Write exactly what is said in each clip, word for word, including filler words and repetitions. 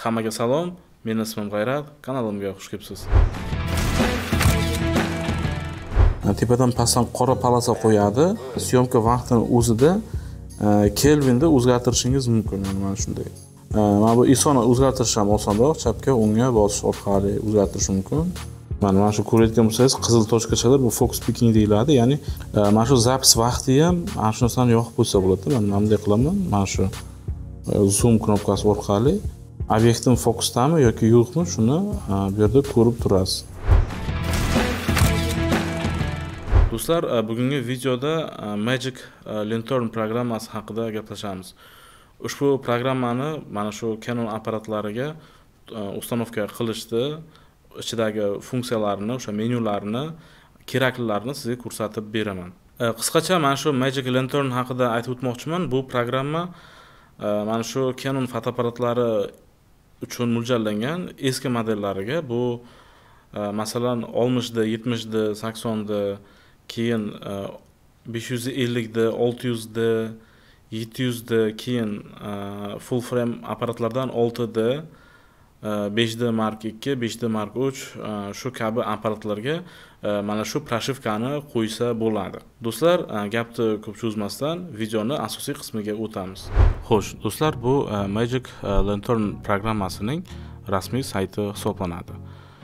Hammaga salom, mening ismim G'ayrat, kanalimga xush kelibsiz. Tepadan pastdan qora polasa qo'yadi. Syomka vaqtini o'zida kelvinda o'zgartirishingiz mumkin, ya'ni mana shunday. Mana bu I S O'ni o'zgartirish ham osonroq, chapga, o'ngga bosish orqali o'zgartirish mumkin. Mana mana shu ko'rayotgan bo'lsangiz, qizil tochkachalar bu focus picking deyiladi. Ya'ni mana shu zapis vaqti ham mana shu narsani yoqib qo'ysa bo'ladi. Men mana bunday qilaman. Mana shu zoom knopkasi orqali obyektim fokusdami yoki yo'qmi, shuni bu yerda ko'rib turasiz. Do'stlar, bugungi videoda Magic Lantern programmasi haqida gaplashamiz. Ushbu programmani mana shu Canon apparatlariga ustanovka qilishdi. Ichidagi funksiyalarini, o'sha menyularni, keraklilarini sizga ko'rsatib beraman. Qisqacha mana shu Magic Lantern haqida aytib o'tmoqchiman. Bu programma mana shu Canon fotoapparatlari uchun mo'ljallangan eski modellariga. Bu masalan oltmishda, yetmishda, saksonda, keyin besh yuz ellikda, olti yuzda, yetti yuzda, keyin full frame apparatlardan oltida, besh D Mark ikki, besh D Mark uch shu kabi apparatlarga mana shu proshivkani qo'ysa bo'ladi. Do'stlar, gapni ko'p cho'zmasdan videoni asosiy qismiga o'tamiz. Xo'sh, do'stlar, bu Magic Lantern programmasining rasmiy sayti hisoblanadi.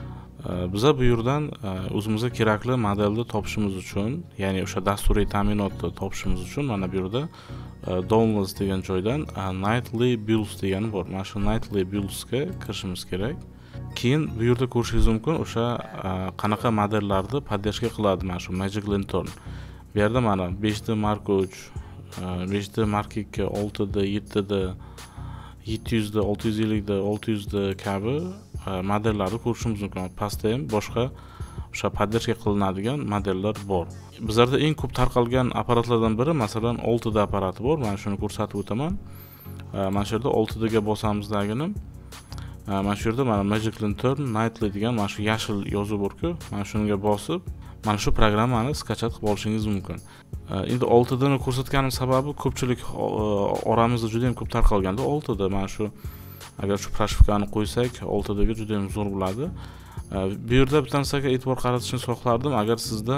Biz bu yerdan o'zimizga kerakli modelni topishimiz uchun, ya'ni o'sha dasturiy ta'minotni topishimiz uchun mana bu yerda Downloads degan joydan Nightly Builds degani bor. Mana shu Nightly Builds ga kirishimiz kerak. Keyin bu yerda ko'rishingiz mumkin o'sha qanaqa modellarni podдержка qiladi mana shu Magic Lantern. Bu yerda mana besh D Mark uch, besh D Mark ikki, olti D, yetti D, yetti yuz da, olti yuz ellik da, olti yuz da kabi modellarni ko'rishimiz mumkin. Pastda ham boshqa o'sha podдержка qilinadigan modellar bor. Bizlarda eng ko'p tarqalgan apparatlardan biri masalan olti D apparati bor. Mana shuni ko'rsatib o'taman. Mana shu yerda olti D ga bosamizligini mana shu yerda mana Magic Lantern Nightly degan mana shu yashil yozuv bor-ku, mana shunga bosib mana shu programmani skachat qilib olishingiz mumkin. Endi olti D ni ko'rsatganim sababi ko'pchilik oramizda juda ham ko'p tarqalganda olti D mana shu agar shu proshivkani qo'ysak olti D ga juda ham zo'r bo'ladi. Bu yerda bitta narsaga e'tibor qaratishni so'xlardim. Agar sizda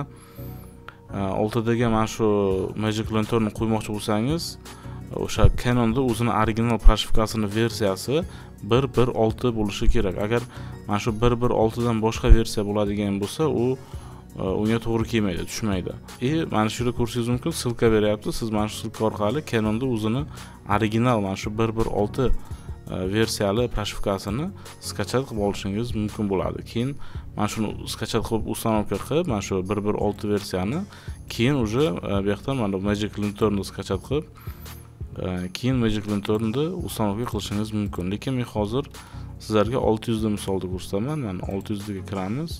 olti D ga mana shu Magic Lantern ni qo'ymoqchi bo'lsangiz, o'sha Canonda o'zining original proshivkasini versiyasi bir bir olti bo'lishi kerak. Agar mana shu bir bir olti dan boshqa versiya bo'ladigan bo'lsa, u unga to'g'ri kelmaydi, tushmaydi. E mana shu yerda ko'rishingiz mumkin, silka beryapti. Siz mana shu silka orqali Canonda o'zining original mana shu bir bir olti versiyali proshivkasini skachat qilib olishingiz mumkin bo'ladi. Keyin mana shuni skachat qilib ustanovka qilib, mana shu bir bir olti versiyani keyin uje bu yoqdan mana Magic Lantern ni skachat qilib, keyin Magic Lantern ni ustanovka qilishingiz mumkin. Lekin men hozir sizlarga olti yuz da misolda ko'rsataman. Mana olti yuz ga kiramiz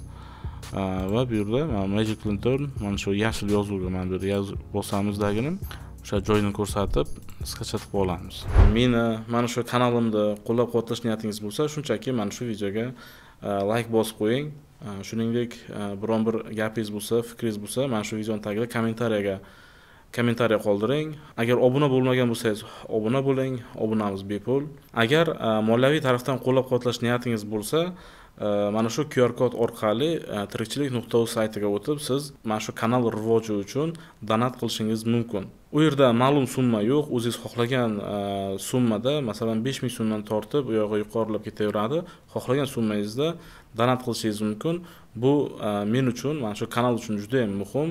va bu yerda mana Magic Lantern mana shu yashil yozuvga mana bu yerda yozib bosamizligini o'sha joyini ko'rsatib skachat qilib olamiz. Meni mana shu kanalimda qo'llab-quvvatlash niyatingiz bo'lsa, shunchaki mana shu videoga like bosib qo'ying. Shuningdek, biron bir gapingiz bo'lsa, fikringiz bo'lsa, mana shu videoning tagida kommentariyaga kommentariya qoldiring. Agar obuna bo'lmagan bo'lsangiz, obuna bo'ling. Obunamiz bepul. Agar moliyaviy tarafdan qo'llab-quvvatlash niyatingiz bo'lsa, mana shu Q R kod orqali tirikchilik nuqta uz saytiga o'tib, siz mana shu kanal rivoji uchun donat qilishingiz mumkin. U yerda ma'lum summa yo'q, o'zingiz xohlagan summada, masalan besh ming so'mdan tortib, u yoqqa yuqorilab ketaveradi. Xohlagan summangizda donat qilishingiz mumkin. Bu men uchun, mana shu kanal uchun juda ham muhim.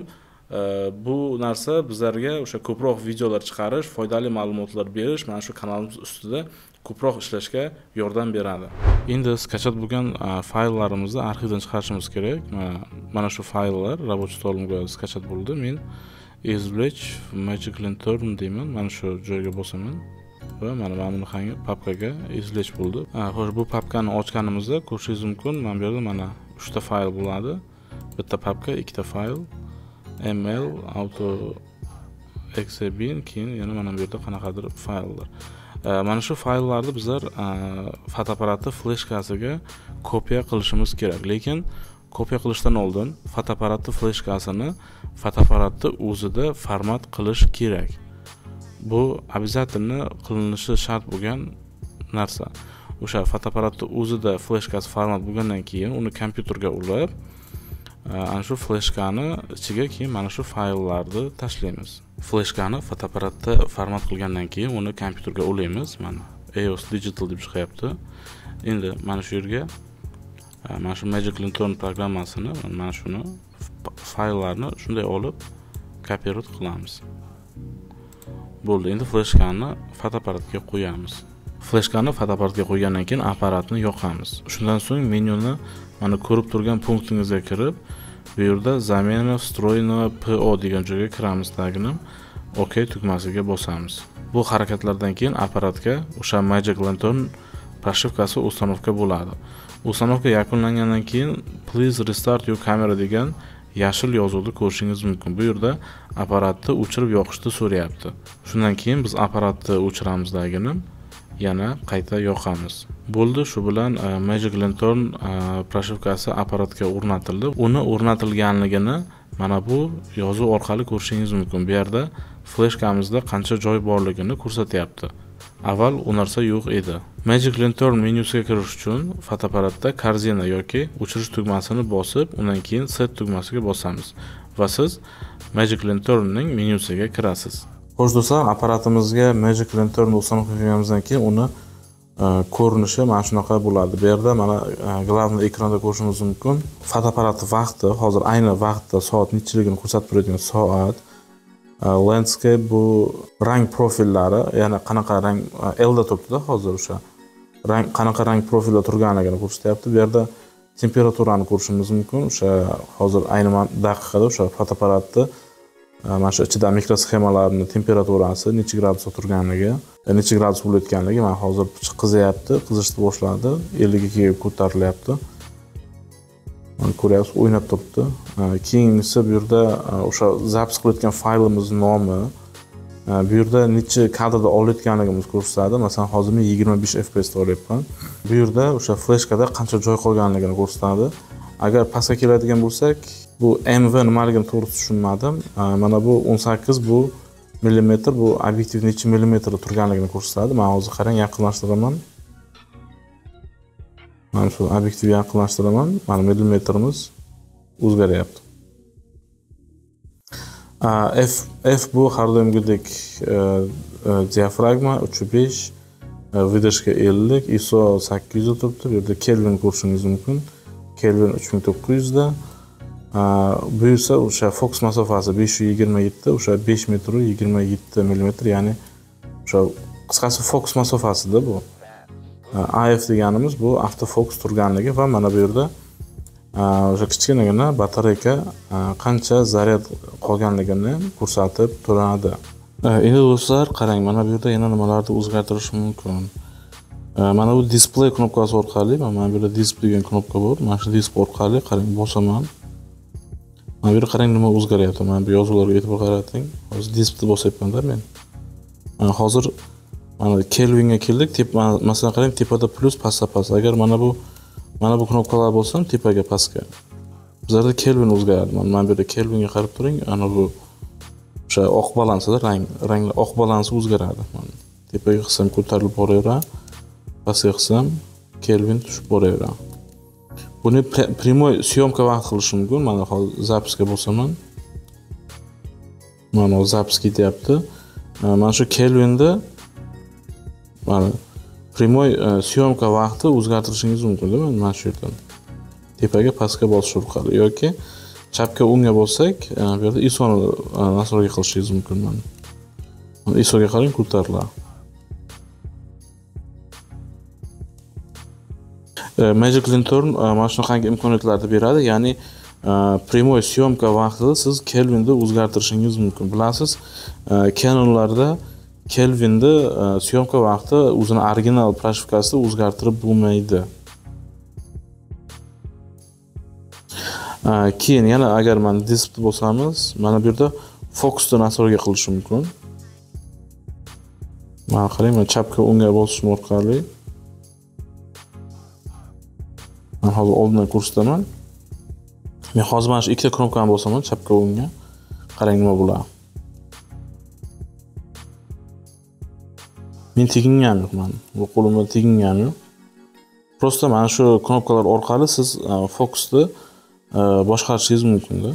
Bu narsa bizlarga o'sha ko'proq videolar chiqarish, foydali ma'lumotlar berish, mana shu kanalimiz ustida ko'proq ishlashga yordam beradi. Endi skachat bo'lgan fayllarimizni arxivdan chiqarishimiz kerak. Mana shu fayllar рабочий stolimga skachat bo'ldi. Men извлечь Magic Lantern deyman. Mana shu joyga bosaman va mana mana bu papkaga извлечь bo'ldi. Xo'sh, bu papkani ochganimizda ko'rishingiz mumkin. Mana bu yerda mana uchta fayl bo'ladi. Bitta papka, ikkita fayl. M L, auto xbin, keyin yana mana bu yerda qanaqadir fayllar. Mana shu fayllarni bizlar fotoapparatni fleshkasiga kopiya qilishimiz kerak. Lekin kopiya qilishdan oldin fotoapparatni fleshkasini fotoapparatni o'zida format qilish kerak. Bu обязательно qilinishi shart bo'lgan narsa. o'sha fotoapparatni o'zida fleshkasi format bo'lgandan keyin uni kompyuterga ulab, ana shu fleshkani ichiga keyin mana shu fayllarni tashlaymiz. Fleshkani fotoapparatda format qilgandan keyin uni kompyuterga ulaymiz. Mana E O S Digital deb chiqyapti. Endi mana shu yerga mana shu Magic Lantern programmasini, mana shuni fayllarni shunday olib kopirot qilamiz. Bo'ldi. Endi fleshkani fotoapparatga qo'yamiz. Fleshkani fotoapparatga qo'ygandan keyin apparatni yoqamiz. Shundan so'ng menyuni mana ko'rib turgan punktingizga kirib, bu yerda zamena встроена P O degan joyga kiramiz tagini, OK tugmasiga bosamiz. Bu harakatlardan keyin apparatga o'sha Magic Lantern pрошивкасы установка bo'ladi. Установка yakunlangandan keyin Please restart your camera degan yashil yozuvni ko'rishingiz mumkin. Bu yerda apparatni o'chirib yoqishni so'rayapti. Shundan keyin biz apparatni o'chiramizligini yana qayta yoqamiz. Bo'ldi, shu bilan Magic Lantern pрошивкасы apparatga o'rnatildi. Uni o'rnatilganligini mana bu yozuv orqali ko'rishingiz mumkin. Bu yerda fleshkamizda qancha joy borligini ko'rsatyapti. Avval u narsa yo'q edi. Magic Lantern menyusiga kirish uchun fotoapparatda korzina yoki o'chirish tugmasini bosib, undan keyin set tugmasiga bosamiz va siz Magic Lanternning menyusiga kirasiz. Xo'sh do'stlar, apparatimizga Magic Lantern ustanova qilganimizdan keyin uni ko'rinishi mana shunaqa bo'ladi. Bu yerda mana glavniy ekranda ko'rishingiz mumkin. Fotoapparat vaqti, hozir ayni vaqtda soat nechiligini ko'rsatib turadigan soat. Landscape bu rang profillari, ya'ni qanaqa rang L da turibdi hozir o'sha rang qanaqa rang profilda turganligini ko'rsatyapti. Bu yerda temperaturani ko'rishimiz mumkin. O'sha hozir ayni daqiqada o'sha fotoapparatni mana shu ichida mikrosxemalarning temperaturasi necha gradusda turganligi, necha gradus bo'layotganligi mana hozir qiziyapti, qizishni boshladi, ellik ikkiga ko'tarilyapti. Mana ko'ryapsiz, o'ynab turibdi. Keyingisi bu yerda o'sha zapis qilayotgan faylimiz nomi, bu yerda necha kadrda olayotganligimizni ko'rsatadi. Masalan, hozir men yigirma besh F P S da olyapman. Bu yerda o'sha fleshkada qancha joy qolganligini ko'rsatadi. Agar pastga keladigan bo'lsak, bu M V nimaligini to'g'ri tushunmadim. Mana bu o'n sakkiz bu millimetr, bu obyektiv necha millimetrda turganligini ko'rsatadi. Men hozir qarang, yaqinlashtiraman. Mana shu obyektivga yaqinlashtiraman. Mana millimetrimiz o'zgaryapti. F F bu har doimgidek diafragma uch nuqta besh, vidishka ellik, I S O sakkiz yuz turibdi. Bu yerda Kelvin ko'rishingiz mumkin. Kelvin uch ming to'qqiz yuz da. Bu esa o'sha fokus masofasi besh yuz yigirma yetti, o'sha besh metr yigirma yetti millimetr, ya'ni o'sha qisqasi fokus masofasida bu. A F deganimiz bu avtofokus turganligi va mana bu yerda o'sha kichkinagina batareyka qancha zaryad qolganligini ko'rsatib turadi. Endi do'stlar, qarang, mana bu yerda yana nimalarni o'zgartirish mumkin. Mana bu display knopkasi orqali, mana bu yerda display degan knopka bor. Mana shu display orqali qarang, bosaman. Mana bu yerda qarang nima o'zgaryapti. Mana bu yozuvlarga e'tibor qarating. Hozir display bosyapman-da men. Mana hozir mana Kelvinga keldik. Masalan, qarang, tepada plus, pastda past. Agar mana bu mana bu knopkalar bo'lsam, tepaga pastga. Bizlarda Kelvin o'zgaradi. Mana bu yerda Kelvinga qarab turing. Ana bu o'sha oq balansida rang, ranglar oq balansi o'zgaradi. Mana tepaga qilsam ko'tarilib boraveradi. Pastga qilsam Kelvin tushib boraveradi. Buni primoy syomka vaqt qilish mumkin. Mana hozir zapisga bosaman. Mana zapis ketyapti. Mana shu Kelvinda mana primoy syomka vaqti o'zgartirishingiz mumkin-da, mana shu yerdan. Tepaga pastga bosish orqali yoki chapga o'ngga bossak, bu yerda I S O'ni nastroyga qilishingiz mumkin. Mana I S O'ga qarang, ko'tariladi. Magic Lantern mana shunaqangi imkoniyatlarni beradi, ya'ni primoy syomka vaqtida siz Kelvinda o'zgartirishingiz mumkin. Bilasiz, Canonlarda Kelvinda syomka vaqti o'zini original pрошивкасida o'zgartirib bo'lmaydi. Keyin yana agar mana display bo'lsamiz, mana bu yerda fokusni nastroyga qilish mumkin. Mana qarang, men chapga o'ngga bosishim orqali men hozir oldindan ko'rsataman. Men hozir mana shu ikkita knopkani bosaman, chapga o'ngga. Qarang nima bo'ladi. Men tegingani yo'q, mana bu qo'limda tegingani yo'q. Prosta mana shu knopkalar orqali siz fokusni boshqarishingiz mumkin-da.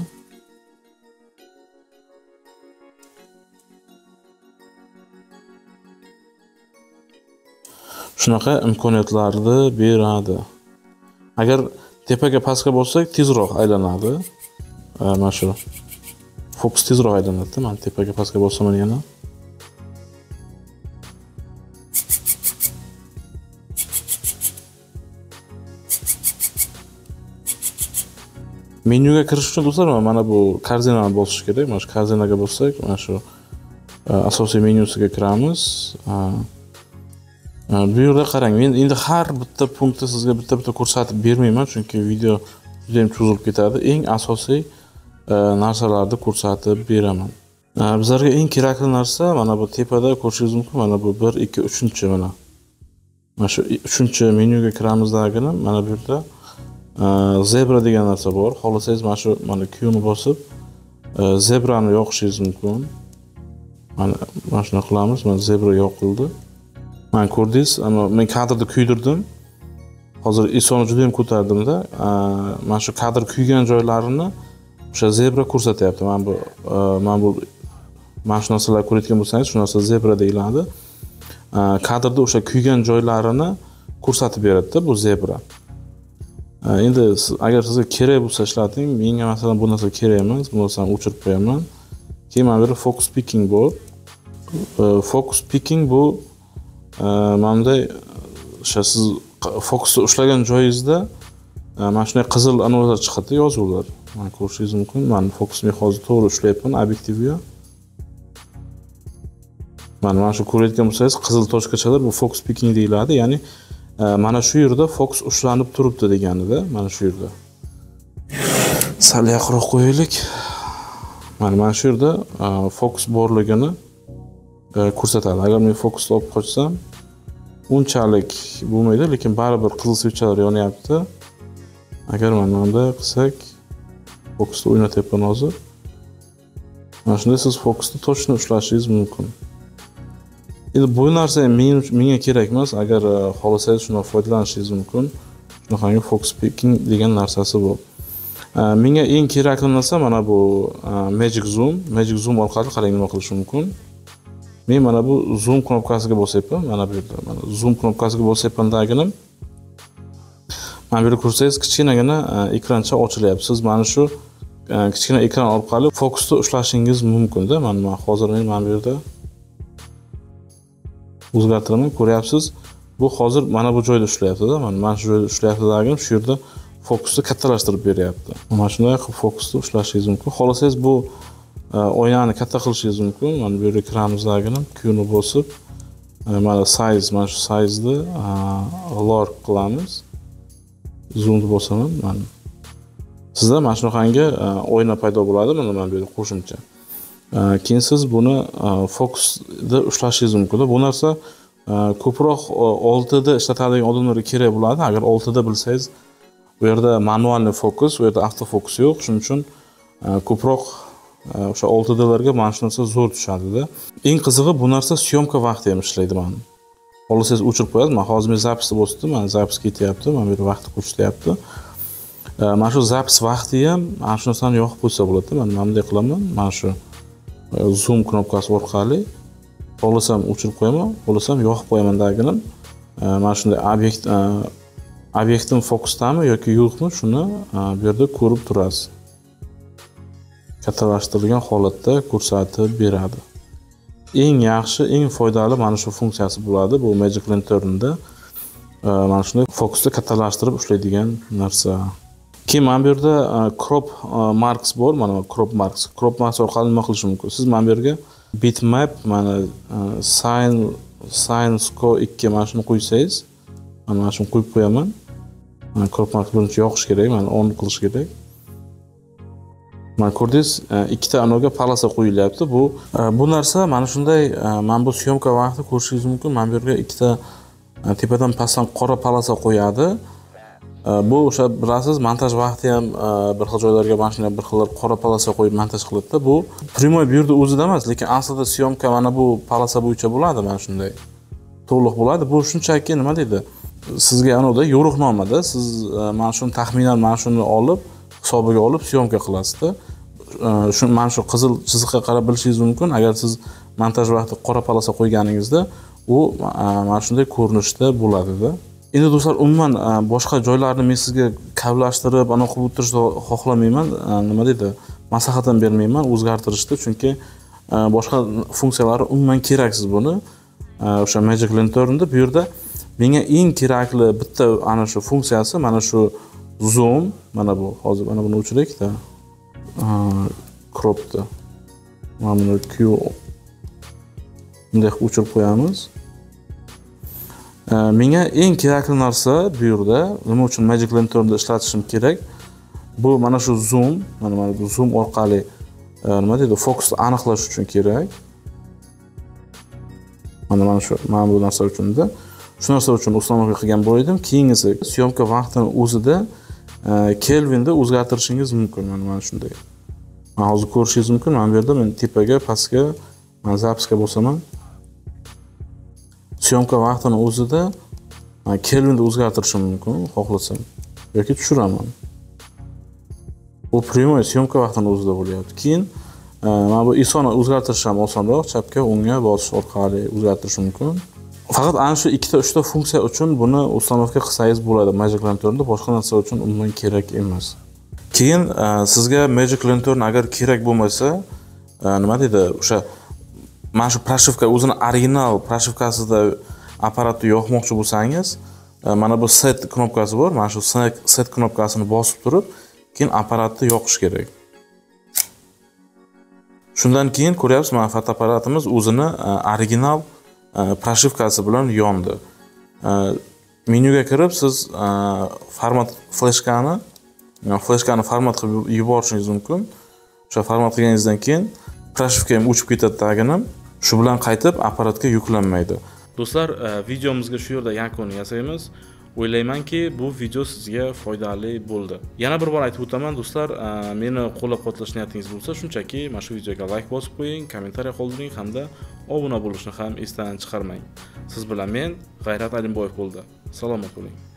Shunaqa imkoniyatlarni beradi. Agar tepaga pastga bo'lsak, tezroq aylanadi. Mana shu fokus tezroq aylanadi. Men tepaga pastga bo'lsam yana menyuga kirish uchun do'stlar, mana bu korzinani bosish kerak. Mana shu korzinaga bo'lsak, mana shu asosiy menyusiga kiramiz. Bu yerda qarang, men endi har bitta punktni sizga bitta-bitta ko'rsatib bermayman, chunki video juda ham cho'zilib ketadi. Eng asosiy narsalarni ko'rsatib beraman. Bizlarga eng kerakli narsa mana bu tepada ko'rishingiz mumkin. Mana bu bir, ikki, uchinchi mana. Mana shu uchinchi menyuga kiramizligini mana bu yerda zebra degan narsa bor. Xohlasangiz mana shu mana Q ni bosib zebrani yoqishingiz mumkin. Mana mana shuni qilamiz. Mana zebra yoqildi. Mana ko'rdingiz, ana men kadrni kuydirdim. Hozir isoni juda ham ko'tardimda. Mana shu kadr kuygan joylarini o'sha zebra ko'rsatyapti. Mana bu mana bu mana shu narsalar ko'rayotgan bo'lsangiz, shu narsa zebra deyiladi. Kadrda o'sha kuygan joylarini ko'rsatib beradi-da bu zebra. Endi agar sizga kerak bo'lsa ishlating, menga masalan bu narsa kerak emas, bu narsani o'chirib qo'yaman. Keyin mana bu yerda focus picking bor. Focus picking bu mana o'sha siz fokusni ushlagan joyingizda mana shunday qizil anvalar chiqadi, yozuvlar. Mana ko'rishingiz mumkin. Men fokusni hozir to'g'ri ushlayapman obyektivga. Mana mana shu ko'rayotgan bo'lsangiz, qizil tochkachalar bu focus picking deyiladi. Ya'ni mana shu yerda fokus ushlanib turibdi deganida, mana shu yerda. Sal yaqinroq qo'yaylik. Mana mana shu yerda fokus borligini ko'rsatadi. Agar men fokusni olib qochsam, unchalik bo'lmaydi, lekin baribir qizil svechchalar yonyapti. Agar mana bunday qilsak, fokusni o'ynatyapman hozir. Mana shunday siz fokusni to'g'ri ushlashingiz mumkin. Endi bu narsa men menga kerak emas, agar xohlasangiz shundan foydalanishingiz mumkin. Shunaqangi focus picking degan narsasi bor. Menga eng kerakli narsa mana bu Magic Zoom. Magic Zoom orqali qarang nima qilish mumkin. Men mana bu zoom knopkasiga bosyapman, mana bu yerda. Mana zoom knopkasiga bosyapman-daginim. Mana bu yerda ko'rsangiz, kichkinagina ekrancha ochilyapti. Siz mana shu kichkina ekran orqali fokusni ushlashingiz mumkin-da. Mana men hozir men mana bu yerda o'zgartiraman, ko'ryapsiz. Bu hozir mana bu joyda ushlayapti-da. Mana mana shu joyda ushlayapti-dagim, shu yerda fokusni kattalashtirib beryapti. Mana shunday qilib fokusni ushlashingiz mumkin. Xohlasangiz bu oynani katta qilishingiz mumkin. Mana bu yerga kiramizligini Q ni bosib, mana size, mana shu size'ni large qilamiz. Zoomni bosaman. Mana sizda mana shunaqangi oyna paydo bo'ladi, mana mana bu yerda qo'shimcha. Keyin siz buni fokusda ushlashingiz mumkin. Bu narsa ko'proq oltida ishlatadigan odamlarga kerak bo'ladi. Agar oltida bilsangiz, bu yerda manualni fokus, bu yerda avtofokus yo'q. Shuning uchun ko'proq o'sha oltidalarga mana shu narsa zo'r tushadi-da. Eng qizig'i bu narsa syomka vaqti ham ishlaydi mana. Xohlasangiz o'chirib qo'yasiz. Men hozir men zapisni bosdim, mana zapis ketyapti, mana bu yerda vaqtni ko'rsatyapti. Mana shu zapis vaqti ham mana shu narsani yoqib qo'ysa bo'ladi. Men mana bunday qilaman. Mana shu zoom knopkasi orqali xohlasam o'chirib qo'yaman, xohlasam yoqib qo'yaman-daginim. Mana shunday obyekt obyektim fokusdami yoki yo'qmi, shuni bu yerda ko'rib turasiz. Kattalashtirilgan holatda ko'rsatib beradi. Eng yaxshi, eng foydali mana shu funksiyasi bo'ladi bu Magic Lantern'da. Mana shunday fokusni kattalashtirib ushlaydigan narsa. Keyin mana bu yerda crop marks bor, mana crop marks. Crop marks orqali nima qilish mumkin? Siz mana bu yerga bitmap, mana sin sin score ikki mana shuni qo'ysangiz, mana shuni qo'yib qo'yaman. Mana crop marks birinchi yoqish kerak, mana on qilish kerak. Mana ko'rdingiz, ikkita anoga palasa qo'yilyapti. Bu bu narsa mana shunday, mana bu syomka vaqti ko'rishingiz mumkin. Mana bu yerga ikkita tepadan pastdan qora palasa qo'yadi. Bu o'sha bilasiz, montaj vaqti ham bir xil joylarga mana shunday bir xil qora palasa qo'yib montaj qiladi-da. Bu primoy bu yerda o'zida emas, lekin aslida syomka mana bu palasa bo'yicha bo'ladi, mana shunday to'liq bo'ladi. Bu shunchaki nima deydi? sizga anavda yo'riqnomada siz mana shuni taxminan mana shuni olib hisobiga olib syomka qilasizda. Shu mana shu qizil chiziqqa qarab bilishingiz mumkin. Agar siz montaj vaqti qora polasa qo'yganingizda u mana shunday ko'rinishda bo'ladi-da. Endi do'stlar, umuman boshqa joylarni men sizga kavlashtirib, ana qilib o'tirishni xohlamayman. Nima deydi? Maslahat ham bermayman o'zgartirishda, chunki boshqa funksiyalari umuman keraksiz buni. O'sha Magic Lanternda bu yerda menga eng kerakli bitta ana shu funksiyasi mana shu zoom, mana bu. Hozir mana buni o'chiraylik-da. Crop'da. Mana buni Q bunday o'chirib qo'yamiz. Menga eng kerakli narsa bu yerda nima uchun Magic Lanternda ishlatishim kerak? Bu mana shu zoom, mana mana bu zoom orqali nima deydi, fokusni aniqlash uchun kerak. Mana mana shu mana bu narsa uchun-da. Shu narsa uchun uстановка qilgan bo'laydim. Keyingisi syomka vaqtini o'zida Kelvinda o'zgartirishingiz mumkin. Mana mana shunday. Mana hozir ko'rishingiz mumkin. Mana bu yerda men tepaga, pastga, mana zapiska bo'lsaman. Syomka vaqtini o'zida Kelvinda o'zgartirishim mumkin, xohlasam yoki tushiraman. Bu primoy syomka vaqtini o'zida bo'lyapti. Keyin mana bu I S O'ni o'zgartirish ham osonroq, chapga, o'ngga bosish orqali o'zgartirish mumkin. Faqat ana shu ikkita uchta funksiya uchun buni uстановка qilsangiz bo'ladi Magic Lanternda, boshqa narsa uchun umuman kerak emas. Keyin sizga Magic Lantern agar kerak bo'lmasa, nima deydi, o'sha mana shu pрошивка o'zini original прошивкасida apparatni yoqmoqchi bo'lsangiz, mana bu set knopkasi bor. Mana shu set knopkasini bosib turib, keyin apparatni yoqish kerak. Shundan keyin ko'ryapsiz, mana fotoapparatimiz o'zini original pрошивкasi bilan yondi. Menyuga kirib siz format fleshkani, fleshkani format qilib yuborishingiz mumkin. O'sha format qilganingizdan keyin pрошивка ham o'chib ketadi taginim. Shu bilan qaytib apparatga yuklanmaydi. Do'stlar, videomizga shu yerda yakun yasaymiz. O'ylaymanki, bu video sizga foydali bo'ldi. Yana bir bor aytib o'taman, do'stlar, meni qo'llab-quvvatlash niyatingiz bo'lsa, shunchaki mana shu videoga like bosib qo'ying, kommentariya qoldiring hamda obuna bo'lishni ham esdan chiqarmang. Siz bilan men G'ayrat Alimboyev bo'ldi. Salomat bo'ling.